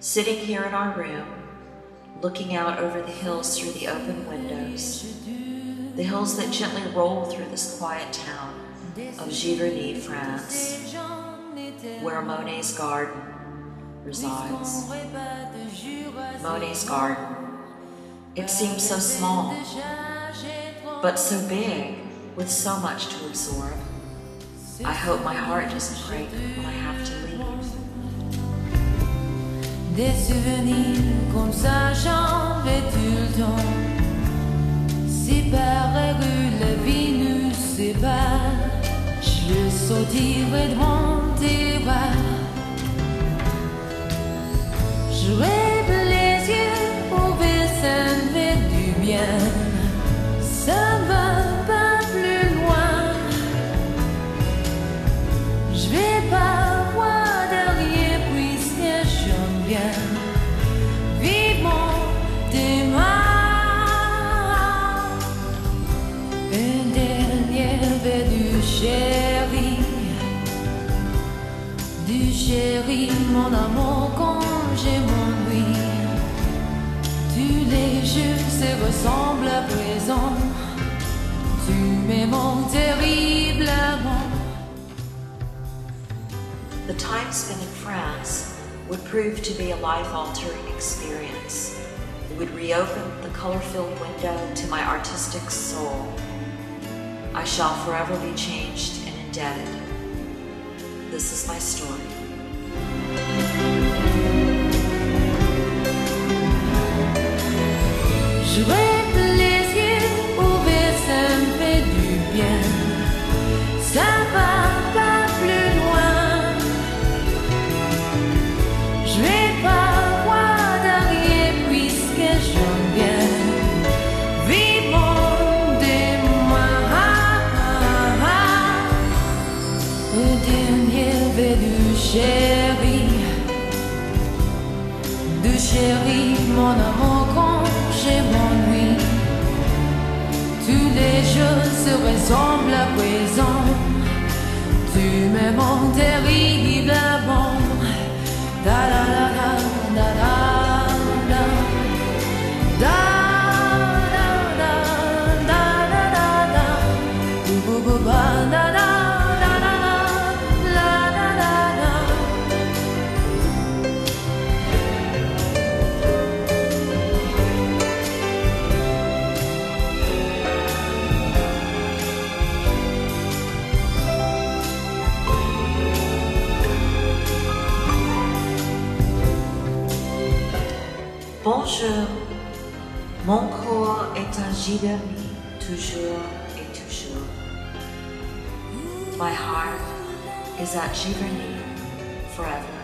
Sitting here in our room, looking out over the hills through the open windows, the hills that gently roll through this quiet town of Giverny, France, where Monet's garden resides. Monet's garden. It seems so small, but so big, with so much to absorb. I hope my heart doesn't break when I have to leave. Des souvenirs comme ça, j'en vais tout le temps. Si par règle la vie nous sépare, je le sortirai devant tes bras. Je rêve les yeux ouverts, ça me fait du bien. Ça va pas plus loin. Je vais pas voir derrière puisque j'aime bien. Vivement tes mains. Une dernière vers du chéri, mon amour quand j'ai m'ennuie. Tous les jours se ressemblent à présent. Tu m'aimes terriblement. The time spent in France would prove to be a life-altering experience. It would reopen the color-filled window to my artistic soul. I shall forever be changed and indebted. This is my story. Je rêve les yeux ouverts, ça me fait du bien. Ça va pas plus loin. Je vais pas voir derrière puisque j'aime bien. Vivons de moi. Le dernier verre du chéri, mon amour quand j'ai m'ennuie. Tous les jours se ressemblent à présent. Tu m'aimes terriblement. Da da da da da da da da da da da da da bu bu bu ba da da da da la da da da. Bonjour, mon corps est à Giverny, toujours et toujours. My heart is at Giverny forever.